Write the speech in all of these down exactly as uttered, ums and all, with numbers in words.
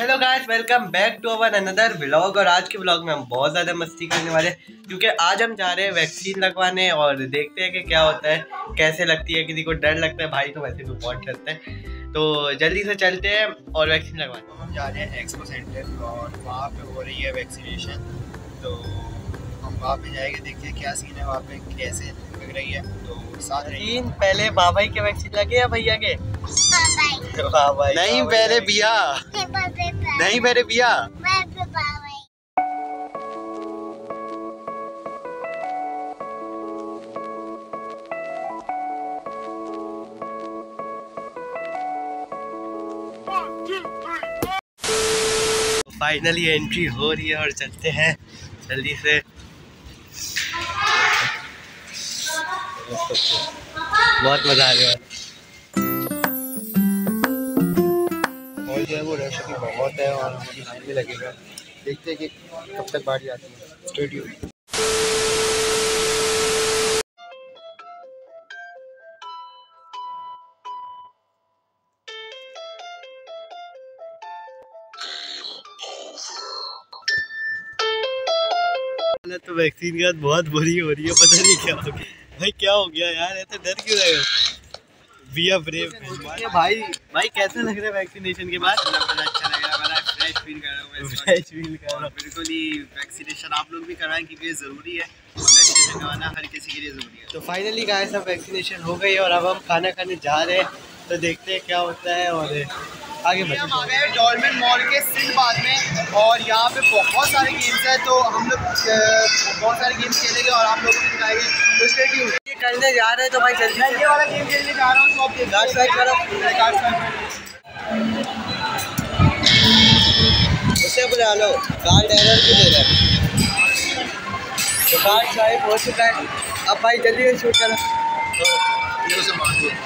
Hello guys, welcome back to our another vlog. और आज के व्लॉग में हम बहुत ज़्यादा मस्ती करने वाले हैं क्योंकि आज हम जा रहे हैं वैक्सीन लगवाने और देखते हैं कि क्या होता है, कैसे लगती है। किसी को डर लगता है, भाई तो वैसे तो बहुत डरता है। तो जल्दी से चलते हैं और वैक्सीन लगवाने। हम जा रहे हैं एक्सपो सेंटर और वहाँ पे हो रही है वैक्सीनेशन। तो हम वहाँ पे जाएंगे, देखते हैं क्या सीन है वहाँ पे, कैसे लग रही है। तो साथ तीन पहले बाबाई के वैक्सीन लगे या भैया के? बाबाई नहीं, पहले बिया नहीं, पहले बिया। फाइनली एंट्री हो रही है और चलते हैं जल्दी से। बहुत मजा आ रहा है और जो है वो रश भी बहुत है और लाइन भी लगेगा। देखते हैं कि कब तक बारी आती है। Stay tuned. तो वैक्सीन के बाद बहुत बुरी हो रही है, पता नहीं क्या हो गया भाई। क्या हो गया यार, ऐसे डर क्यों रहे हो? वी आर ब्रेव भाई। भाई कैसा लग रहा है वैक्सीनेशन के बाद? बड़ा अच्छा लग रहा है, बड़ा फ्रेश फील कर रहा हूँ। फ्रेश फील कर रहा हूँ बिल्कुल ही। वैक्सीनेशन आप लोग भी करवाएं क्योंकि ये ज़रूरी है। वैक्सीनेशन करवाना हर किसी के लिए ज़रूरी है। तो फाइनली गाइस, सब वैक्सीनेशन हो गई और अब हम खाना खाने जा रहे हैं। तो देखते हैं क्या होता है और आगे बढ़ते हैं। हम आ गए डॉल्मेन मॉल के सिंधबाद में और यहाँ पे बहुत सारे गेम्स हैं। तो हम लोग बहुत सारे गेम्स खेलेंगे और आप लोगों को दिखाएंगे। तो स्टे ट्यून्ड। ये करने जा रहे हैं तो भाई जल्दी ये वाला गेम खेलने जा रहा हूँ। तो आप देखिए, गार्ड साइड करो, गार्ड साइड उसे बुला लो। कार्ड एरर क्यों दे रहा है? तो कार्ड साइड हो चुका है। अब भाई जल्दी से शूट करो। ये उसे मार दो।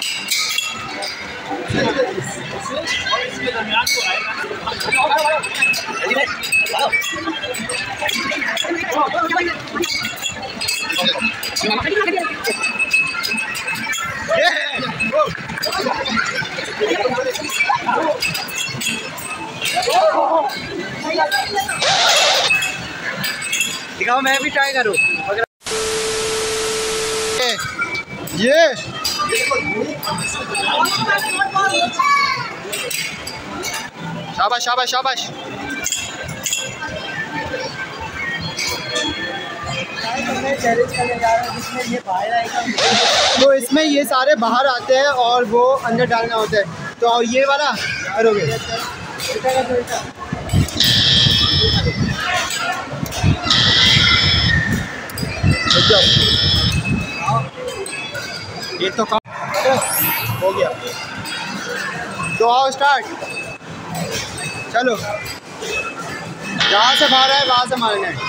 इसके दरमियान तो आएगा। दिखाओ, मैं भी ट्राई करूँ। ये शाबाश शाबाश शाबाश। तो इसमें ये सारे बाहर आते हैं और वो अंदर डालना होता है। तो ये वाला करोगे। ये तो कम हो गया। तो आओ स्टार्ट, चलो। जहाँ से बाहर है वहाँ से मारना है।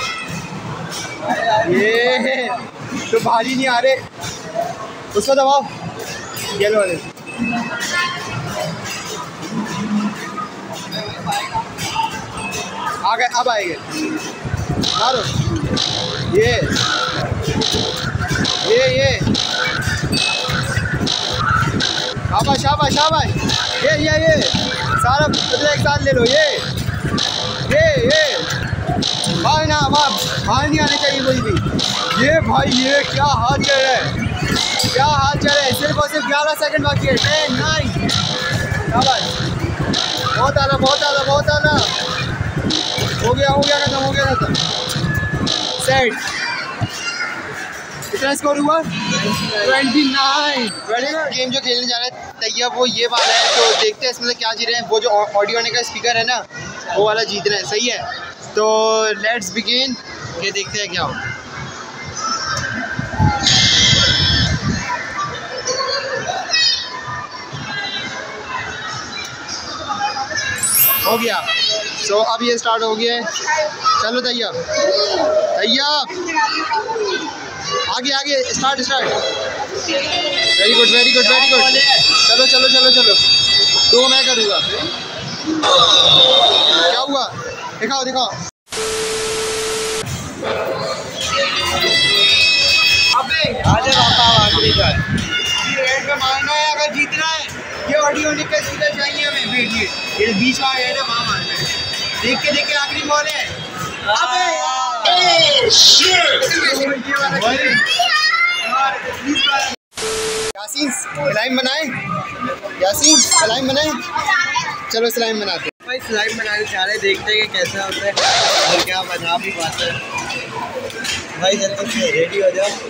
ये तो भारी नहीं आ रहे, उसको दबाओ। येलो वाले आ गए, अब आएंगे। मारो। ये ये ये शाबाश शाबाश शाबाश। ये ये ये सारा मतलब एक साथ ले लो। ये ये ये भाई ना, भाई नहीं आने चाहिए कोई भी। ये भाई ये क्या हाथ चल रहा है, क्या हाथ चल रहा है। सिर्फ और सिर्फ ग्यारह सेकंड बाकी है। टेन नाइन शाबाश। बहुत आला बहुत आला बहुत आला। हो गया हो गया खत्म हो गया खत्म। सेट। कितना स्कोर हुआ? Twenty nine. गेम जो खेलने जा रहे हैं तैयब, वो ये वाला है। तो देखते हैं इसमें क्या जीत रहे हैं। वो जो ऑडियो का स्पीकर है ना, वो वाला जीत रहे हैं। सही है, तो लेट्स बिगिन। ये देखते हैं क्या हो। हो गया। सो so, अब ये स्टार्ट हो गया है। चलो तैयब तैयब आगे आगे start start. Very good very good very good. चलो चलो चलो चलो। तो मैं करूँगा। क्या हुआ? दिखाओ दिखाओ। अबे आजा बाबा, आखिरी का रेड में मारना है अगर जीतना है। ये ऑडियो निकल सीधा चाहिए हमें। ये बीच में आ गया ना, वहाँ मारना है। देख के देख के आखिरी बॉल है। यासीन स्लाइम बनाए, यासीन स्लाइम बनाए, चलो स्लाइम बनाते हैं। भाई स्लाइम बनाने जा रहे हैं, देखते हैं कि कैसा होता है और क्या बना भी पाता है। भाई जल्दी से रेडी हो जाओ।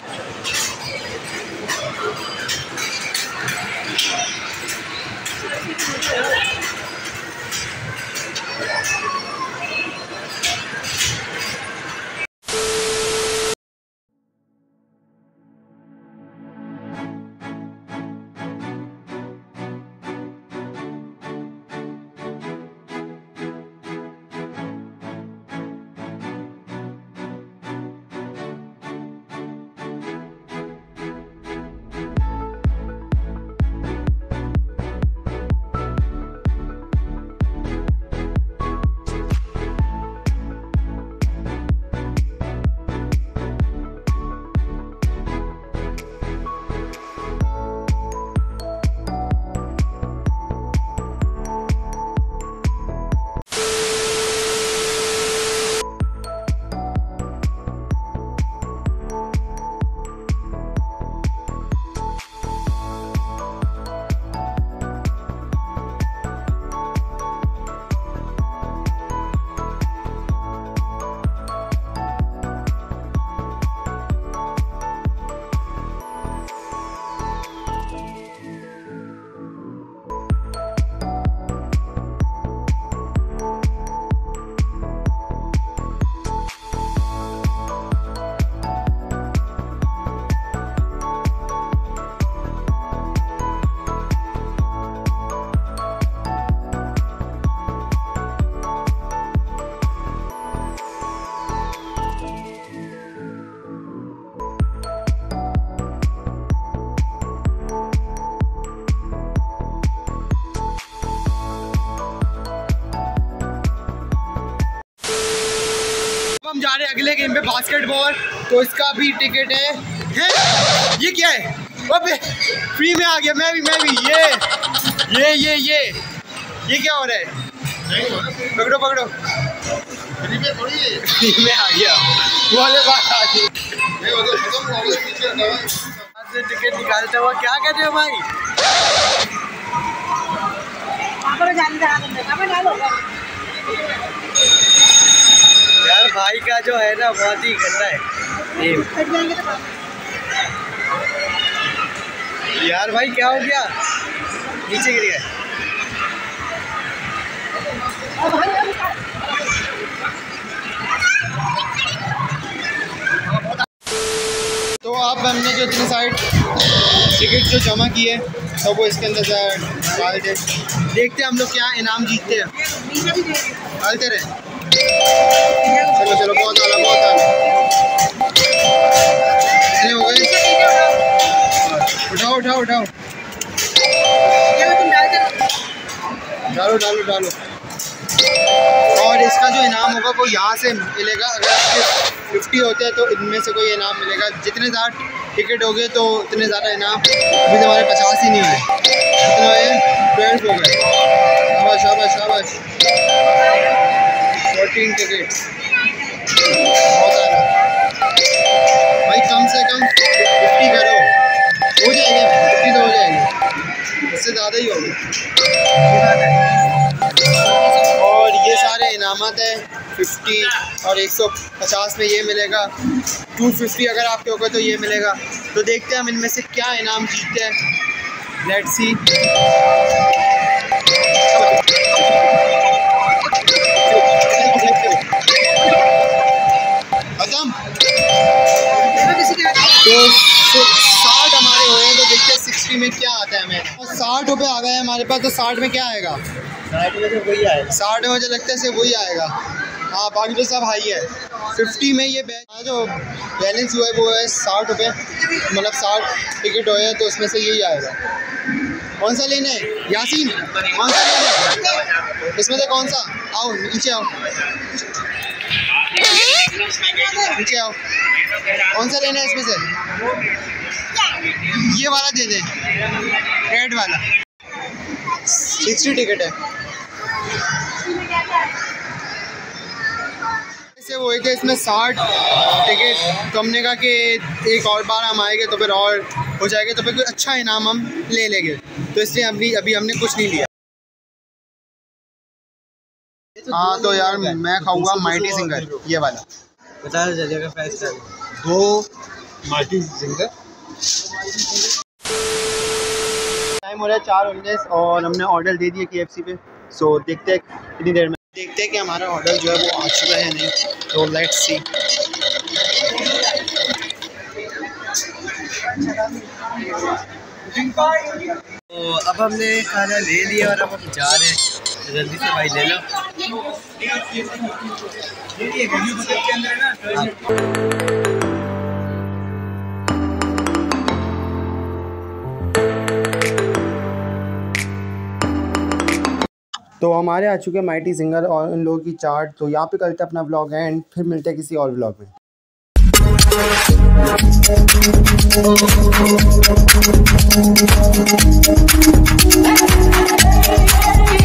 हम जा रहे हैं अगले गेम पे बास्केटबॉल, तो इसका भी टिकट है, है? ये क्या है? अबे फ्री में आ गया। मैं भी मैं भी ये ये ये ये ये क्या हो रहा है? पकड़ो पकड़ो, फ्री में थोड़ी है, फ्री में आ गया। वो वाले बात आ गई। टिकट निकालते हुआ क्या कर रहे हो भाई? यार भाई का जो है ना बहुत ही गंदा है। यार भाई क्या हो गया? नीचे गिर गया। तो अब हमने जो इतने सारे टिकट जो जमा किए तो वो इसके अंदर डाल दे, देखते हैं हम लोग क्या इनाम जीतते हैं। डालते रहे, चलो चलो, बहुत आला बहुत आला। कितने हो गए? उठाओ उठाओ उठाओ, डालो डालो डालो। और इसका जो इनाम होगा वो यहाँ से मिलेगा। अगर आपके फिफ्टी होते हैं तो इनमें से कोई इनाम मिलेगा। जितने ज़्यादा टिकट हो गए तो उतने ज़्यादा इनाम। अभी तो हमारे पचास ही नहीं हुए, कितने हुए? ट्वेल्व हो गए। शाबाश शाबाश शाबाश। फोर्टीन टिकट, बहुत सारा भाई। कम से कम फिफ्टी करो, हो जाएगा। फिफ्टी तो हो जाएगी, इससे ज़्यादा ही होगी। और ये सारे इनामात हैं फिफ्टी और एक सौ पचास में ये मिलेगा। टू फिफ्टी अगर आपके होगा तो ये मिलेगा। तो देखते हैं हम इनमें से क्या इनाम जीतते हैं। Let's see. खत्म। तो साठ हमारे हुए हैं, तो देखते हैं सिक्सटी में क्या आता है हमें। साठ रुपये आ गए हमारे पास, तो साठ में क्या आएगा? साठ में से वही आएगा। साठ में मुझे लगता है से वही आएगा। हाँ, बाकी तो सब हाई है। फिफ्टी में ये जो बैलेंस हुआ है वो है साठ रुपये, मतलब साठ टिकट हुए हैं, तो उसमें से यही आएगा। कौन सा लेना है यासीन? कौन सा लेना है इसमें से? कौन सा? आओ नीचे आओ, नीचे आओ। कौन सा लेना है इसमें से? ये वाला दे दे, रेड वाला। सिक्सटी टिकट है। हुए थे इसमें साठ टिकट, तो हमने कहा कि एक और बार हम आएंगे तो फिर और हो जाएगा, तो फिर कोई अच्छा इनाम हम ले लेंगे, तो इसलिए अभी अभी हमने कुछ नहीं लिया। हाँ तो यार मैं खाऊंगा माइटी सिंगर, ये वाला बता दो जल्दी का प्राइस क्या है? दो माइटी सिंगर। टाइम हो रहा है चार उन्नीस और हमने ऑर्डर दे दिया के एफ सी पे। सो देखते हैं कितनी देर में, देखते हैं कि हमारा ऑर्डर जो है वो आ चुका है नहीं, तो लेट्स सी। तो अब हमने खाना ले लिया और अब हम जा रहे हैं, तो जल्दी से भाई ले लो। तो हमारे आ चुके हैं माइटी सिंगर और उन लोगों की चार्ट। तो यहाँ पे करते हैं अपना व्लॉग एंड फिर मिलते हैं किसी और व्लॉग में।